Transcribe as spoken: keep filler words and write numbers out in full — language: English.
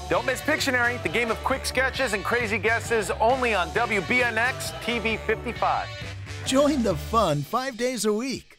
Don't miss Pictionary, the game of quick sketches and crazy guesses, only on W B N X T V fifty-five. Join the fun five days a week.